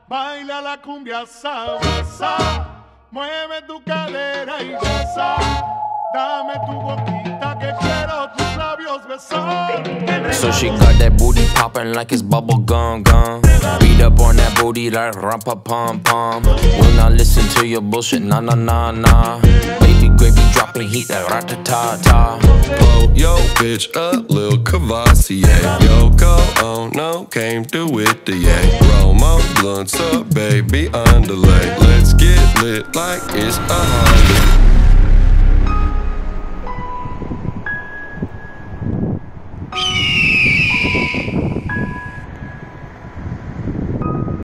Baila la cumbia sabrosa, mueve tu cadera y goza. Dame tu boquita que quiero tus labios besar. So she got that booty poppin' like it's bubble gum. Beat up on that booty like rumpa pum pum. Will not listen to your bullshit, nah. Baby gravy dropping heat like rat-ta-ta-ta. Blow yo bitch up, Lil Cavassier. Yoko Ono came through with the yay. Romo blunts up, baby underlay. Let's get lit like it's a Harley.